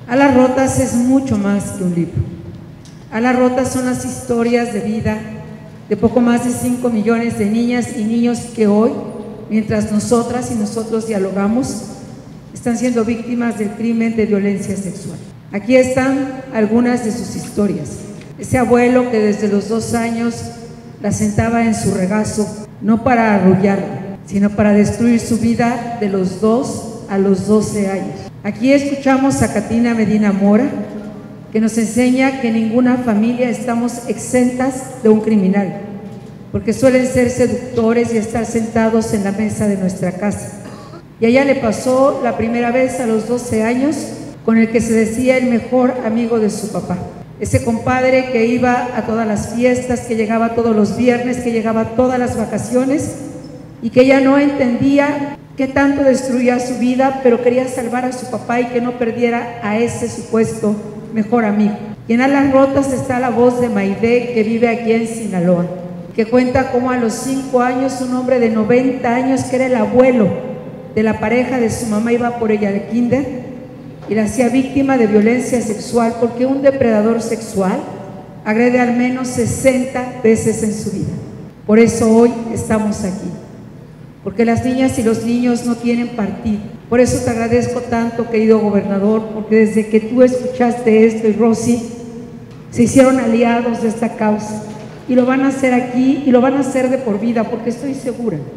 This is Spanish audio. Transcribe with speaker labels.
Speaker 1: Alas Rotas es mucho más que un libro. Alas Rotas son las historias de vida de poco más de 5 millones de niñas y niños que hoy, mientras nosotras y nosotros dialogamos, están siendo víctimas del crimen de violencia sexual. Aquí están algunas de sus historias. Ese abuelo que desde los 2 años la sentaba en su regazo, no para arrullarla, sino para destruir su vida de los 2 a los 12 años. Aquí escuchamos a Catina Medina Mora, que nos enseña que ninguna familia estamos exentas de un criminal, porque suelen ser seductores y estar sentados en la mesa de nuestra casa. Y a ella le pasó la primera vez a los 12 años con el que se decía el mejor amigo de su papá. Ese compadre que iba a todas las fiestas, que llegaba todos los viernes, que llegaba a todas las vacaciones y que ella no entendía qué tanto destruía su vida, pero quería salvar a su papá y que no perdiera a ese supuesto mejor amigo. Y en Alas Rotas está la voz de Maide, que vive aquí en Sinaloa, que cuenta cómo a los 5 años un hombre de 90 años, que era el abuelo de la pareja de su mamá, iba por ella al kinder y la hacía víctima de violencia sexual, porque un depredador sexual agrede al menos 60 veces en su vida. Por eso hoy estamos aquí, porque las niñas y los niños no tienen partido. Por eso te agradezco tanto, querido gobernador, porque desde que tú escuchaste esto y Rosy, se hicieron aliados de esta causa y lo van a hacer aquí y lo van a hacer de por vida, porque estoy segura